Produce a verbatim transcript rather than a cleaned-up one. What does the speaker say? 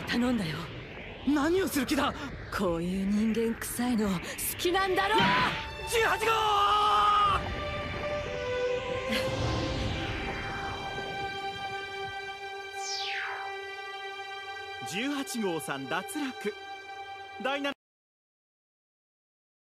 頼んだよ。 何をする気だ。 こういう人間臭いの好きなんだろう。 じゅうはちごうじゅうはちごうさん脱落。だいなな